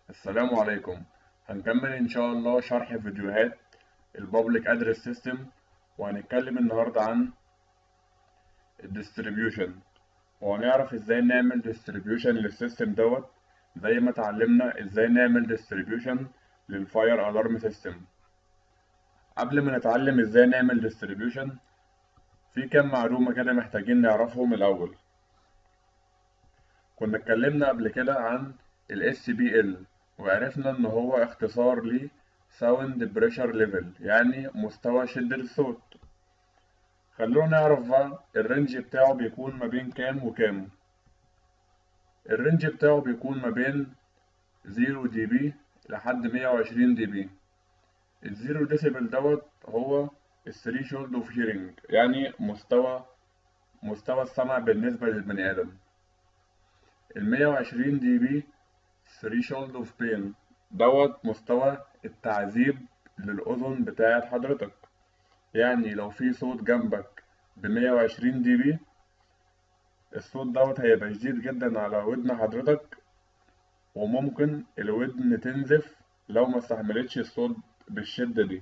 السلام عليكم. هنكمل إن شاء الله شرح فيديوهات البابليك أدرس سيستم، وهنتكلم النهاردة عن الديستريبيوشن، وهنعرف إزاي نعمل ديستريبيوشن للسيستم دوت، زي ما اتعلمنا إزاي نعمل ديستريبيوشن للفاير ألارم سيستم. قبل ما نتعلم إزاي نعمل ديستريبيوشن، في كام معلومة كده محتاجين نعرفهم الأول. كنا اتكلمنا قبل كده عن ال SPL، وعرفنا إن هو اختصار ل Sound Pressure Level، يعني مستوى شدة الصوت. خلونا نعرف بقى الرينج بتاعه بيكون ما بين كام وكام. الرينج بتاعه بيكون ما بين 0 دي بي لحد 120 دي بي. الزيرو ديسيبل دوت هو الثريشولد اوف هيرنج، يعني مستوى السمع بالنسبة للبني آدم. المية وعشرين دي بي threshold of pain، دوت مستوى التعذيب للأذن بتاعت حضرتك. يعني لو في صوت جنبك ب120 دي بي، الصوت دوت هيبقى شديد جدا على ودن حضرتك، وممكن الودن تنزف لو ما استحملتش الصوت بالشدة دي.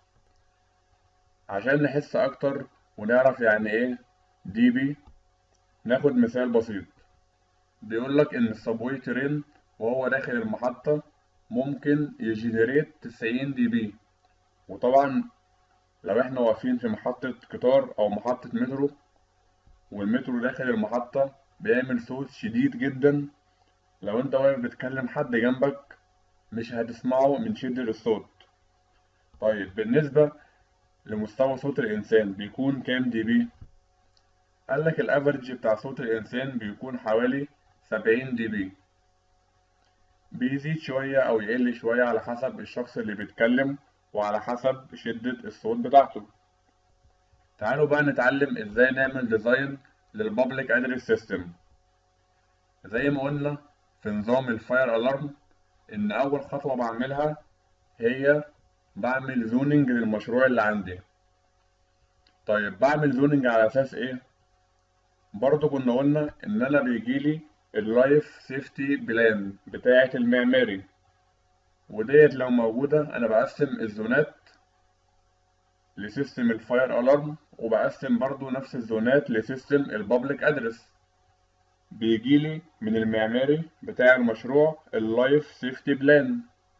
عشان نحس أكتر ونعرف يعني إيه دي بي، ناخد مثال بسيط. بيقولك إن الصابواي ترين وهو داخل المحطة ممكن يجنريت 90 دي بي. وطبعا لو احنا واقفين في محطة قطار أو محطة مترو، والمترو داخل المحطة بيعمل صوت شديد جدا، لو انت واقف بتكلم حد جنبك مش هتسمعه من شدة الصوت. طيب بالنسبة لمستوى صوت الإنسان بيكون كام دي بي؟ قالك الأفرج بتاع صوت الإنسان بيكون حوالي 70 دي بي. بيزيد شوية أو يقل شوية على حسب الشخص اللي بيتكلم وعلى حسب شدة الصوت بتاعته. تعالوا بقى نتعلم ازاي نعمل ديزاين للبابليك ادرس سيستم. زي ما قلنا في نظام الفاير الارم، ان اول خطوة بعملها هي بعمل زوننج للمشروع اللي عندي. طيب بعمل زوننج على اساس ايه؟ برضو كنا قلنا ان انا بيجيلي اللايف سيفتي بلان بتاعة المعماري، وديت لو موجودة انا بقسم الزونات لسيستم الفاير الارم، وبقسم برضو نفس الزونات لسيستم البابليك ادرس. بيجيلي من المعماري بتاع المشروع اللايف سيفتي بلان،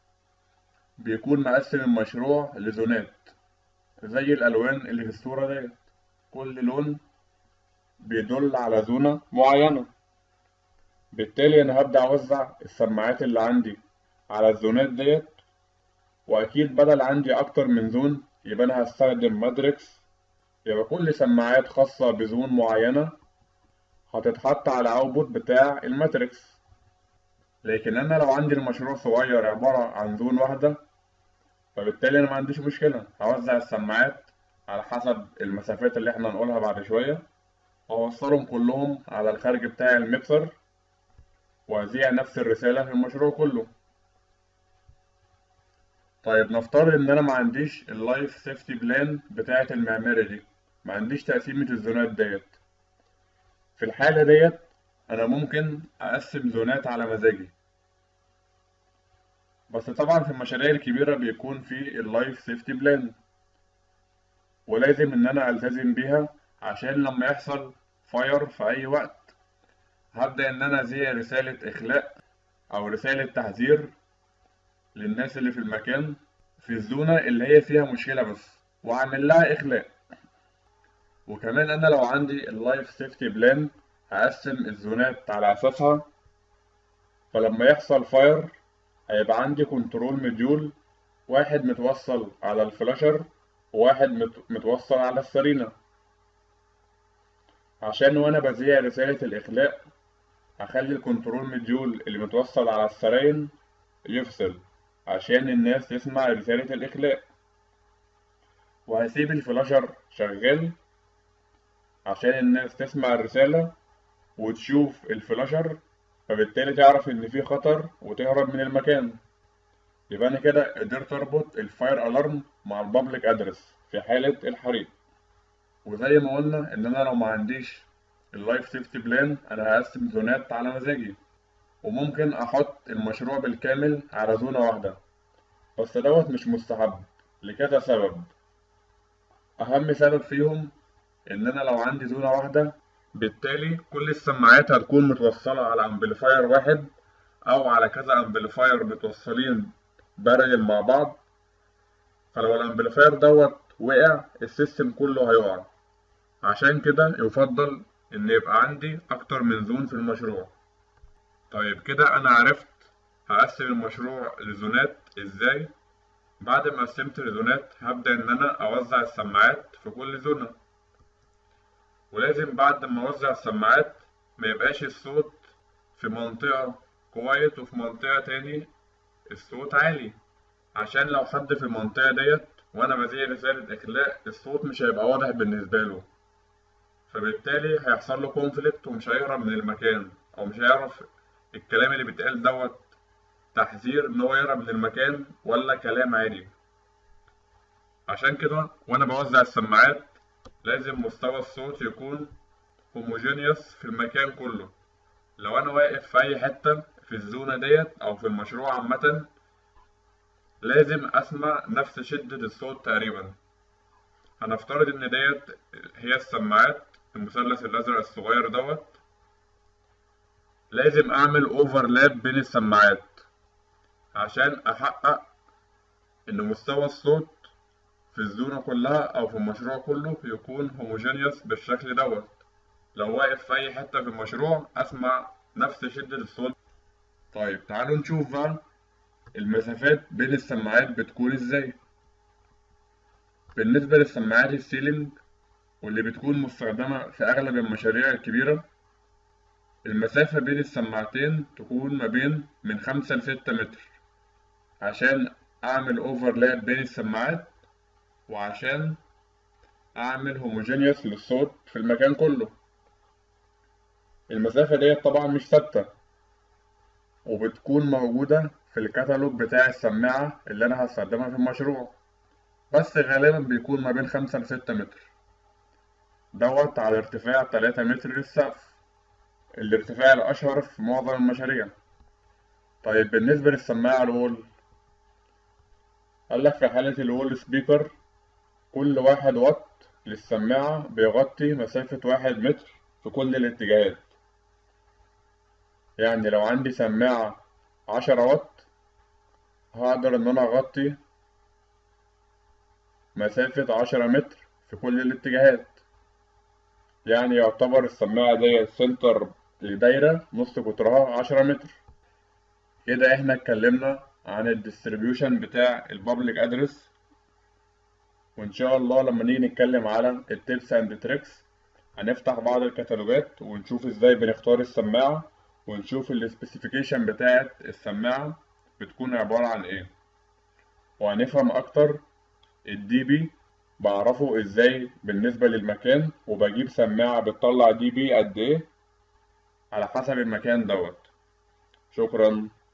بيكون مقسم المشروع لزونات زي الألوان اللي في الصورة ديت. كل لون بيدل على زونة معينة. بالتالي أنا هبدأ أوزع السماعات اللي عندي على الزونات ديت، وأكيد بدل عندي أكتر من زون يبقى أنا هستخدم ماتريكس. يبقى كل سماعات خاصة بزون معينة هتتحط على اوتبوت بتاع الماتريكس. لكن انا لو عندي المشروع صغير عبارة عن زون واحدة، فبالتالي انا ما عنديش مشكلة هوزع السماعات على حسب المسافات اللي احنا هنقولها بعد شوية، واوصلهم كلهم على الخارج بتاع الميكسر، واذيع نفس الرسالة في المشروع كله. طيب نفترض ان انا ما عنديش اللايف سيفتي بلان بتاعة المعماري دي، ما عنديش تقسيمة الزونات ديت. في الحالة ديت انا ممكن اقسم زونات على مزاجي، بس طبعا في المشاريع الكبيرة بيكون في اللايف سيفتي بلان، ولازم إن أنا ألتزم بيها عشان لما يحصل فاير في أي وقت هبدأ إن أنا أذيع رسالة إخلاء أو رسالة تحذير للناس اللي في المكان في الزونة اللي هي فيها مشكلة بس، وأعمل لها إخلاء. وكمان أنا لو عندي اللايف سيفتي بلان هقسم الزونات على أساسها، فلما يحصل فاير هيبقى عندي كنترول مديول، واحد متوصل على الفلاشر وواحد متوصل على السرينة. عشان وانا بذيع رسالة الإخلاء هخلي الكنترول مديول اللي متوصل على السراين يفصل عشان الناس تسمع رسالة الإخلاء، وهسيب الفلاشر شغال عشان الناس تسمع الرسالة وتشوف الفلاشر، فبالتالي تعرف إن في خطر وتهرب من المكان. يبقى أنا كده قدرت أربط الفاير ألارم مع البابليك أدرس في حالة الحريق. وزي ما قلنا ان انا لو ما عنديش اللايف سيفتي بلان انا هقسم زونات على مزاجي، وممكن احط المشروع بالكامل على زونة واحدة، بس دوت مش مستحب لكذا سبب. اهم سبب فيهم ان انا لو عندي زونة واحدة، بالتالي كل السماعات هتكون متوصلة على امبليفاير واحد او على كذا امبليفاير متوصلين بارلل مع بعض، فلو الامبليفاير دوت وقع السيستم كله هيقع. عشان كده يفضل ان يبقى عندي اكتر من زون في المشروع. طيب كده انا عرفت هقسم المشروع لزونات ازاي. بعد ما قسمت الزونات هبدأ ان انا اوزع السماعات في كل زونة، ولازم بعد ما اوزع السماعات ما يبقاش الصوت في منطقة كويس وفي منطقة تاني الصوت عالي، عشان لو حد في المنطقة ديت وانا بذيع رسالة اخلاء الصوت مش هيبقى واضح بالنسبة له، فبالتالي هيحصل له كونفليكت ومش هيهرب من المكان، او مش هيعرف الكلام اللي بيتقال دوت تحذير ان هو يهرب من المكان ولا كلام عادي. عشان كده وانا بوزع السماعات لازم مستوى الصوت يكون هوموجينيوس في المكان كله. لو انا واقف في اي حتة في الزونة ديت او في المشروع عامة لازم اسمع نفس شدة الصوت تقريبا. هنفترض ان ديت هي السماعات المثلث الازرق الصغير دوت، لازم اعمل اوفرلاب بين السماعات عشان احقق ان مستوى الصوت في الزونة كلها او في المشروع كله يكون هوموجينيوس بالشكل دوت. لو واقف في اي حتة في المشروع اسمع نفس شدة الصوت. طيب تعالوا نشوف بقى المسافات بين السماعات بتكون ازاي. بالنسبة للسماعات السيلينج واللي بتكون مستخدمة في اغلب المشاريع الكبيرة، المسافة بين السماعتين تكون ما بين من 5 ل6 متر، عشان اعمل اوفرلاب بين السماعات وعشان اعمل هوموجينيوس للصوت في المكان كله. المسافة ديت طبعا مش ثابتة، وبتكون موجودة في الكتالوج بتاع السماعة اللي انا هستخدمها في المشروع، بس غالبا بيكون ما بين 5 ل6 متر دوت على ارتفاع 3 متر للسقف، الارتفاع الاشهر في معظم المشاريع. طيب بالنسبة للسماعة الوول، قالك في حالة الوول سبيكر كل 1 واط للسماعة بيغطي مسافة 1 متر في كل الاتجاهات. يعني لو عندي سماعة 10 واط هقدر إن أنا أغطي مسافة 10 متر في كل الاتجاهات. يعني يعتبر السماعة دي سنتر لدايرة نص قطرها 10 متر. كده احنا اتكلمنا عن الديستريبيوشن بتاع البابليك ادرس، وإن شاء الله لما نيجي نتكلم على التيبس اند تريكس هنفتح بعض الكتالوجات ونشوف ازاي بنختار السماعة، ونشوف السبيسيفيكيشن بتاعة السماعة بتكون عبارة عن ايه، وهنفهم اكتر الدي بي بعرفه ازاي بالنسبة للمكان، وبجيب سماعة بتطلع دي بي قد ايه على حسب المكان دوت. شكرا.